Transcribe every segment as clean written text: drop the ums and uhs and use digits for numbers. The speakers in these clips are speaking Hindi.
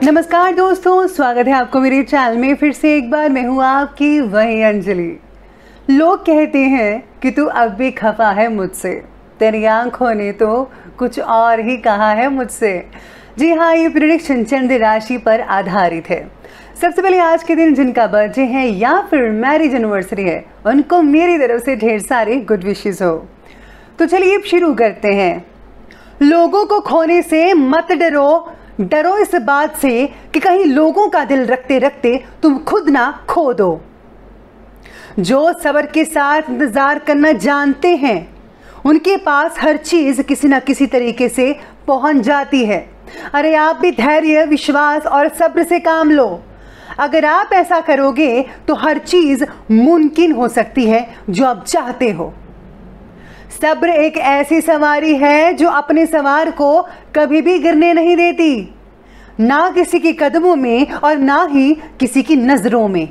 नमस्कार दोस्तों, स्वागत है आपको मेरे चैनल में। फिर से एक बार मैं हूँ आपकी वही अंजलि। लोग कहते हैं कि तू अब भी खफा है मुझसे, तेरी आंखों ने तो कुछ और ही कहा है मुझसे। जी हाँ, ये प्रेडिक्शन चंद्र राशि पर आधारित है। सबसे पहले आज के दिन जिनका बर्थडे है या फिर मैरिज एनिवर्सरी है, उनको मेरी तरफ से ढेर सारे गुड विशेस हो। तो चलिए अब शुरू करते हैं। लोगों को खोने से मत डरो, डरो इस बात से कि कहीं लोगों का दिल रखते रखते तुम खुद ना खो दो। जो सब्र के साथ इंतजार करना जानते हैं, उनके पास हर चीज किसी ना किसी तरीके से पहुंच जाती है। अरे आप भी धैर्य, विश्वास और सब्र से काम लो। अगर आप ऐसा करोगे तो हर चीज मुमकिन हो सकती है जो आप चाहते हो। सब्र एक ऐसी सवारी है जो अपने सवार को कभी भी गिरने नहीं देती, ना किसी के कदमों में और ना ही किसी की नजरों में।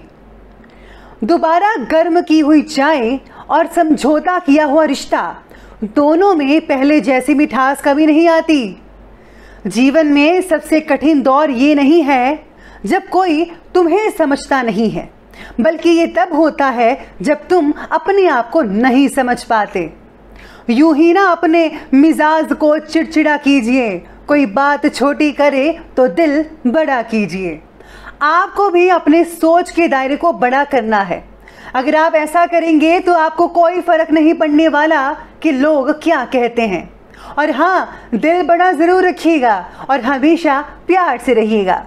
दोबारा गर्म की हुई चाय और समझौता किया हुआ रिश्ता, दोनों में पहले जैसी मिठास कभी नहीं आती। जीवन में सबसे कठिन दौर ये नहीं है जब कोई तुम्हें समझता नहीं है, बल्कि ये तब होता है जब तुम अपने आप को नहीं समझ पाते। यूं ही ना अपने मिजाज को चिड़चिड़ा कीजिए, कोई बात छोटी करे तो दिल बड़ा कीजिए। आपको भी अपने सोच के दायरे को बड़ा करना है। अगर आप ऐसा करेंगे तो आपको कोई फर्क नहीं पड़ने वाला कि लोग क्या कहते हैं। और हाँ, दिल बड़ा जरूर रखिएगा और हमेशा प्यार से रहिएगा।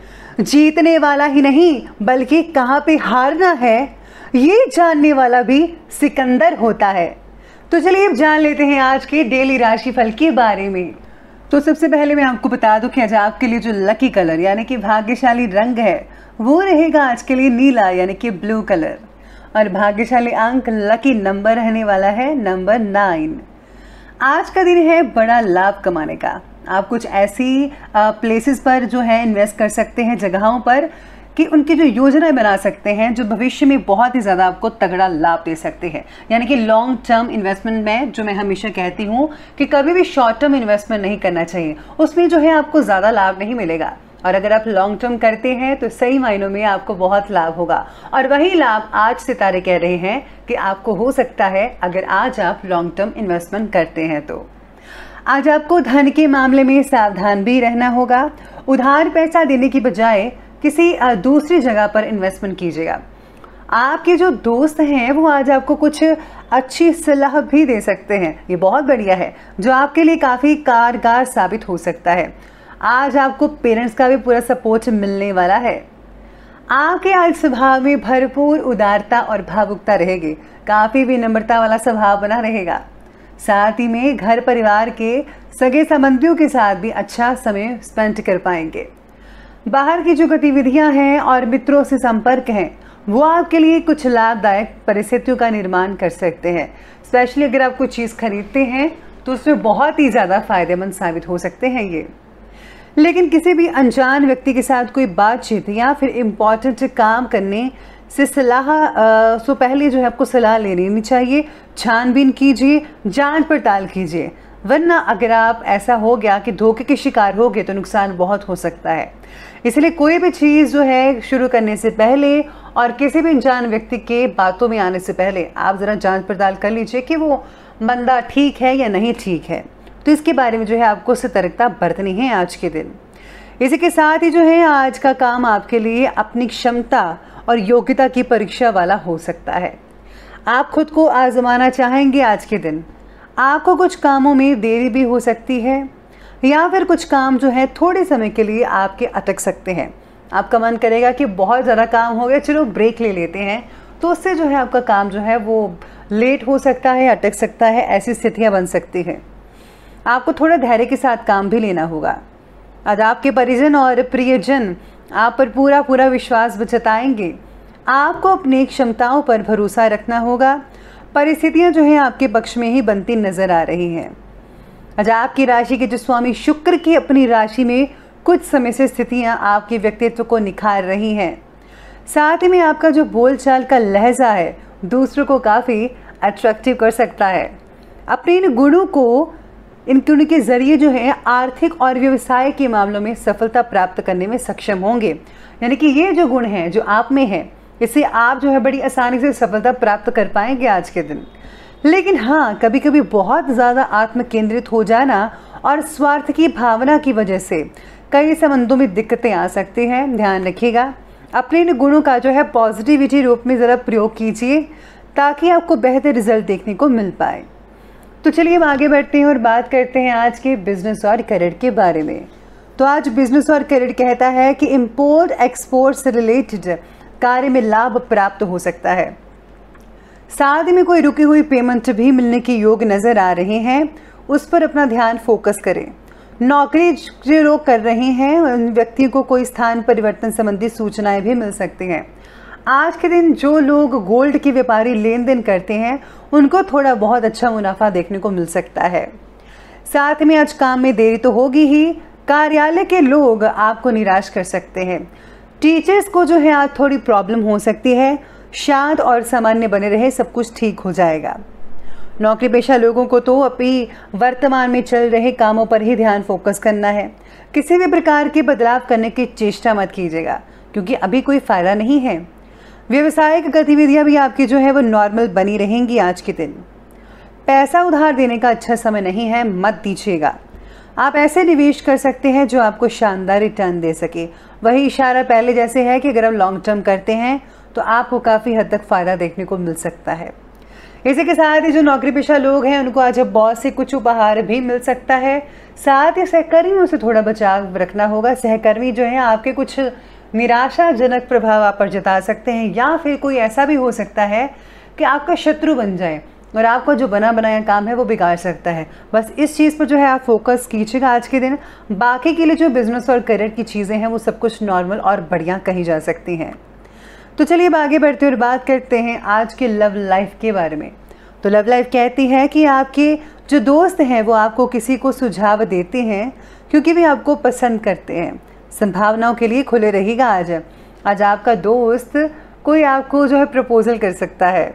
जीतने वाला ही नहीं बल्कि कहाँ पे हारना है ये जानने वाला भी सिकंदर होता है। तो चलिए अब जान लेते हैं आज के डेली राशिफल के बारे में। तो सबसे पहले मैं आपको बता दूं कि आज आपके लिए जो लकी कलर यानी कि भाग्यशाली रंग है वो रहेगा आज के लिए नीला यानी कि ब्लू कलर। और भाग्यशाली अंक, लकी नंबर रहने वाला है नंबर 9। आज का दिन है बड़ा लाभ कमाने का। आप कुछ ऐसी प्लेसेस पर जो है इन्वेस्ट कर सकते हैं, जगहों पर कि उनकी जो योजनाएं बना सकते हैं जो भविष्य में बहुत ही ज़्यादा आपको तगड़ा लाभ दे सकते हैं। यानी कि लॉन्ग टर्म इन्वेस्टमेंट में जो मैं हमेशा कहती हूँ कि कभी भी शॉर्ट टर्म इन्वेस्टमेंट नहीं करना चाहिए, उसमें जो है आपको ज़्यादा लाभ नहीं मिलेगा। और अगर आप लॉन्ग टर्म करते हैं तो सही मायनों में आपको बहुत लाभ होगा। और वही लाभ आज सितारे कह रहे हैं कि आपको हो सकता है अगर आज आप लॉन्ग टर्म इन्वेस्टमेंट करते हैं तो। आज आपको धन के मामले में सावधान भी रहना होगा। उधार पैसा देने की बजाय किसी दूसरी जगह पर इन्वेस्टमेंट कीजिएगा। आपके जो दोस्त हैं वो आज आपको कुछ अच्छी सलाह भी दे सकते हैं, ये बहुत बढ़िया है, जो आपके लिए काफ़ी कारगर साबित हो सकता है। आज आपको पेरेंट्स का भी पूरा सपोर्ट मिलने वाला है। आपके आज स्वभाव में भरपूर उदारता और भावुकता रहेगी, काफ़ी विनम्रता वाला स्वभाव बना रहेगा। साथ ही में घर परिवार के सगे संबंधियों के साथ भी अच्छा समय स्पेंड कर पाएंगे। बाहर की जो गतिविधियां हैं और मित्रों से संपर्क हैं वो आपके लिए कुछ लाभदायक परिस्थितियों का निर्माण कर सकते हैं। स्पेशली अगर आप कोई चीज़ खरीदते हैं तो उसमें बहुत ही ज़्यादा फायदेमंद साबित हो सकते हैं ये। लेकिन किसी भी अनजान व्यक्ति के साथ कोई बातचीत या फिर इम्पॉर्टेंट काम करने से पहले जो है आपको सलाह लेनी चाहिए। छानबीन कीजिए, जांच पड़ताल कीजिए, वरना अगर आप ऐसा हो गया कि धोखे के शिकार हो गए तो नुकसान बहुत हो सकता है। इसलिए कोई भी चीज़ जो है शुरू करने से पहले और किसी भी अनजान व्यक्ति के बातों में आने से पहले आप ज़रा जांच पड़ताल कर लीजिए कि वो बंदा ठीक है या नहीं ठीक है। तो इसके बारे में जो है आपको सतर्कता बरतनी है आज के दिन। इसी के साथ ही जो है आज का काम आपके लिए अपनी क्षमता और योग्यता की परीक्षा वाला हो सकता है। आप खुद को आजमाना चाहेंगे आज के दिन। आपको कुछ कामों में देरी भी हो सकती है या फिर कुछ काम जो है थोड़े समय के लिए आपके अटक सकते हैं। आपका मन करेगा कि बहुत ज़्यादा काम हो गया, चलो ब्रेक ले लेते हैं, तो उससे जो है आपका काम जो है वो लेट हो सकता है, अटक सकता है, ऐसी स्थितियां बन सकती हैं। आपको थोड़ा धैर्य के साथ काम भी लेना होगा। आज आपके परिजन और प्रियजन आप पर पूरा विश्वास जताएंगे। आपको अपनी क्षमताओं पर भरोसा रखना होगा। परिस्थितियां जो हैं आपके पक्ष में ही बनती नजर आ रही हैं। आज आपकी राशि के जो स्वामी शुक्र की अपनी राशि में कुछ समय से स्थितियां आपके व्यक्तित्व को निखार रही हैं। साथ ही में आपका जो बोलचाल का लहजा है दूसरों को काफ़ी अट्रैक्टिव कर सकता है। अपने इन गुणों को इनके ज़रिए जो है आर्थिक और व्यवसाय के मामलों में सफलता प्राप्त करने में सक्षम होंगे। यानी कि ये जो गुण हैं जो आप में है, इससे आप जो है बड़ी आसानी से सफलता प्राप्त कर पाएंगे आज के दिन। लेकिन हाँ, कभी कभी बहुत ज़्यादा आत्म केंद्रित हो जाना और स्वार्थ की भावना की वजह से कई संबंधों में दिक्कतें आ सकती हैं। ध्यान रखिएगा, अपने इन गुणों का जो है पॉजिटिविटी रूप में ज़रा प्रयोग कीजिए ताकि आपको बेहतर रिजल्ट देखने को मिल पाए। तो चलिए हम आगे बढ़ते हैं और बात करते हैं आज के बिजनेस और करियर के बारे में। तो आज बिजनेस और करियर कहता है कि इंपोर्ट एक्सपोर्ट से रिलेटेड कार्य में लाभ प्राप्त हो सकता है। साथ ही में कोई रुकी हुई पेमेंट भी मिलने के योग नजर आ रहे हैं, उस पर अपना ध्यान फोकस करें। नौकरी जो लोग कर रहे हैं उन व्यक्तियों को कोई स्थान परिवर्तन संबंधी सूचनाएं भी मिल सकती हैं। आज के दिन जो लोग गोल्ड के व्यापारी लेन देन करते हैं उनको थोड़ा बहुत अच्छा मुनाफा देखने को मिल सकता है। साथ में आज काम में देरी तो होगी ही, कार्यालय के लोग आपको निराश कर सकते हैं। टीचर्स को जो है आज थोड़ी प्रॉब्लम हो सकती है, शांत और सामान्य बने रहे, सब कुछ ठीक हो जाएगा। नौकरी पेशा लोगों को तो अभी वर्तमान में चल रहे कामों पर ही ध्यान फोकस करना है। किसी भी प्रकार के बदलाव करने की चेष्टा मत कीजिएगा क्योंकि अभी कोई फायदा नहीं है। व्यवसायिक गतिविधियां भी आपकी जो है वो नॉर्मल बनी रहेंगी आज के दिन। पैसा उधार देने का अच्छा समय नहीं है, मत दीजिएगा। आप ऐसे निवेश कर सकते हैं जो आपको शानदार रिटर्न दे सके। वही इशारा पहले जैसे है कि अगर आप लॉन्ग टर्म करते हैं तो आपको काफ़ी हद तक फ़ायदा देखने को मिल सकता है। इसी के साथ ही जो नौकरी पेशा लोग हैं उनको आज बॉस से कुछ उपहार भी मिल सकता है। साथ ही सहकर्मियों से थोड़ा बचाव रखना होगा। सहकर्मी जो है आपके कुछ निराशाजनक प्रभाव आप पर जता सकते हैं या फिर कोई ऐसा भी हो सकता है कि आपका शत्रु बन जाए और आपका जो बना बनाया काम है वो बिगाड़ सकता है। बस इस चीज़ पर जो है आप फोकस कीजिएगा आज के दिन। बाकी के लिए जो बिजनेस और करियर की चीज़ें हैं वो सब कुछ नॉर्मल और बढ़िया कही जा सकती हैं। तो चलिए अब आगे बढ़ते और बात करते हैं आज के लव लाइफ के बारे में। तो लव लाइफ कहती है कि आपके जो दोस्त हैं वो आपको किसी को सुझाव देते हैं क्योंकि वे आपको पसंद करते हैं। संभावनाओं के लिए खुले रहिएगा। आज आपका दोस्त कोई आपको जो है प्रपोजल कर सकता है।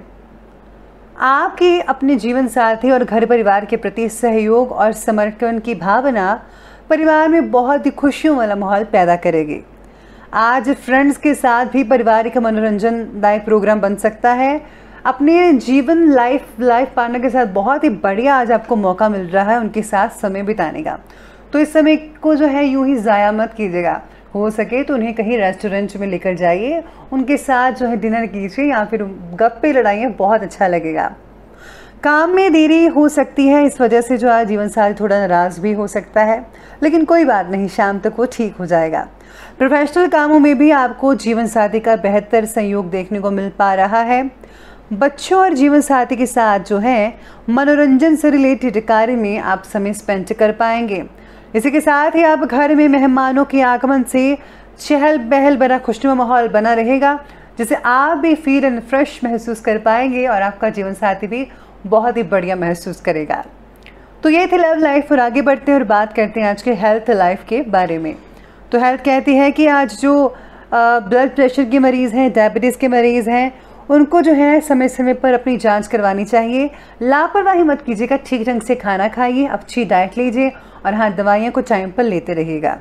आपकी अपने जीवन साथी और घर परिवार के प्रति सहयोग और समर्पण की भावना परिवार में बहुत ही खुशियों वाला माहौल पैदा करेगी। आज फ्रेंड्स के साथ भी पारिवारिक मनोरंजनदायक प्रोग्राम बन सकता है। अपने जीवन लाइफ पार्टनर के साथ बहुत ही बढ़िया आज आपको मौका मिल रहा है उनके साथ समय बिताने का। तो इस समय को जो है यूं ही ज़ाया मत कीजिएगा। हो सके तो उन्हें कहीं रेस्टोरेंट में लेकर जाइए, उनके साथ जो है डिनर कीजिए या फिर गप्पे लड़ाइए, बहुत अच्छा लगेगा। काम में देरी हो सकती है, इस वजह से जो आज जीवन साथी थोड़ा नाराज़ भी हो सकता है, लेकिन कोई बात नहीं, शाम तक वो ठीक हो जाएगा। प्रोफेशनल कामों में भी आपको जीवन साथी का बेहतर सहयोग देखने को मिल पा रहा है। बच्चों और जीवन साथी के साथ जो है मनोरंजन से रिलेटेड कार्य में आप समय स्पेंड कर पाएंगे। इसी के साथ ही आप घर में मेहमानों के आगमन से चहल पहल भरा खुशनुमा माहौल बना रहेगा, जिसे आप भी फील एंड फ्रेश महसूस कर पाएंगे और आपका जीवन साथी भी बहुत ही बढ़िया महसूस करेगा। तो ये थी लव लाइफ और आगे बढ़ते हैं और बात करते हैं आज के हेल्थ लाइफ के बारे में। तो हेल्थ कहती है कि आज जो ब्लड प्रेशर के मरीज़ हैं, डायबिटीज़ के मरीज़ हैं, उनको जो है समय समय पर अपनी जांच करवानी चाहिए। लापरवाही मत कीजिएगा, ठीक ढंग से खाना खाइए, अच्छी डाइट लीजिए और हाँ, दवाइयाँ को टाइम पर लेते रहिएगा।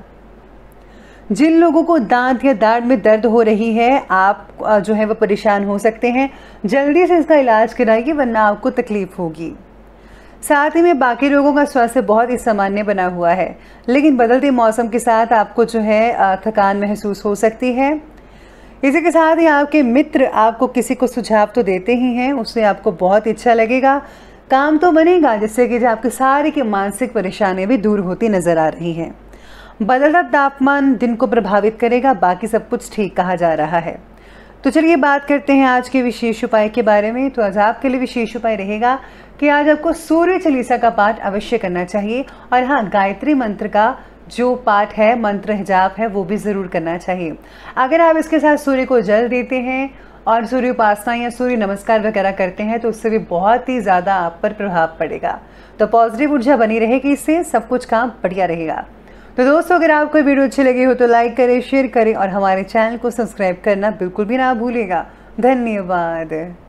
जिन लोगों को दांत या दाढ़ में दर्द हो रही है, आप जो है वो परेशान हो सकते हैं, जल्दी से इसका इलाज कराइए वरना आपको तकलीफ होगी। साथ ही में बाकी लोगों का स्वास्थ्य बहुत ही सामान्य बना हुआ है, लेकिन बदलते मौसम के साथ आपको जो है थकान महसूस हो सकती है। इसी के साथ ही आपके मित्र आपको किसी को सुझाव तो देते ही हैं, उससे आपको बहुत अच्छा लगेगा, काम तो बनेगा, जिससे कि आपकी सारी की मानसिक परेशानियां भी दूर होती नजर आ रही हैं। बदलता तापमान दिन को प्रभावित करेगा, बाकी सब कुछ ठीक कहा जा रहा है। तो चलिए बात करते हैं आज के विशेष उपाय के बारे में। तो आज आपके लिए विशेष उपाय रहेगा कि आज आपको सूर्य चालीसा का पाठ अवश्य करना चाहिए और हाँ, गायत्री मंत्र का जो पाठ है, मंत्र जाप है, वो भी ज़रूर करना चाहिए। अगर आप इसके साथ सूर्य को जल देते हैं और सूर्य उपासना या सूर्य नमस्कार वगैरह करते हैं तो उससे भी बहुत ही ज़्यादा आप पर प्रभाव पड़ेगा। तो पॉजिटिव ऊर्जा बनी रहेगी, इससे सब कुछ काम बढ़िया रहेगा। तो दोस्तों, अगर आपको वीडियो अच्छी लगी हो तो लाइक करें, शेयर करें और हमारे चैनल को सब्सक्राइब करना बिल्कुल भी ना भूलिएगा। धन्यवाद।